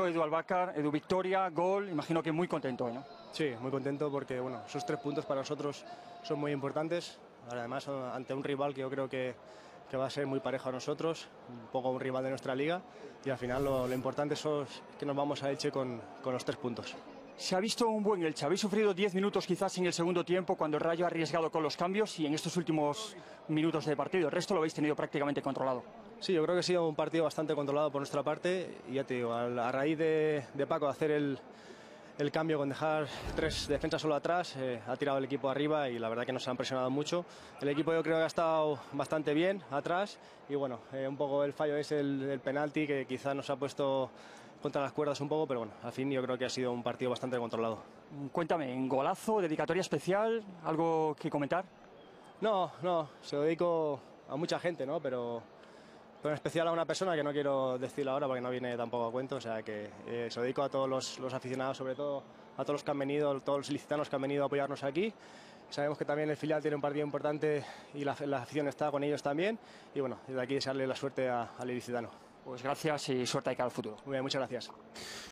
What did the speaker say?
Edu Albacar, Edu victoria, gol, imagino que muy contento, ¿no? Sí, muy contento porque bueno, esos 3 puntos para nosotros son muy importantes, además ante un rival que yo creo que va a ser muy parejo a nosotros, un poco un rival de nuestra liga, y al final lo importante es que nos vamos a Elche con los 3 puntos. Se ha visto un buen Elche, habéis sufrido 10 minutos quizás en el segundo tiempo cuando el Rayo ha arriesgado con los cambios y en estos últimos minutos de partido, el resto lo habéis tenido prácticamente controlado. Sí, yo creo que ha sido un partido bastante controlado por nuestra parte y ya te digo, a raíz de Paco hacer el cambio con dejar 3 defensas solo atrás, ha tirado el equipo arriba y la verdad que nos han presionado mucho. El equipo yo creo que ha estado bastante bien atrás y bueno, un poco el fallo es el penalti que quizás nos ha puesto contra las cuerdas un poco, pero bueno, al fin yo creo que ha sido un partido bastante controlado. Cuéntame, ¿en golazo, dedicatoria especial, algo que comentar? No, se lo dedico a mucha gente, ¿no? Pero en especial a una persona que no quiero decirlo ahora porque no viene tampoco a cuento, o sea que se lo dedico a todos los aficionados, sobre todo a todos los que han venido, todos los ilicitanos que han venido a apoyarnos aquí. Sabemos que también el filial tiene un partido importante y la afición está con ellos también, y bueno, desde aquí desearle la suerte al ilicitano. Pues gracias y suerte de cara al futuro. Muy bien, muchas gracias.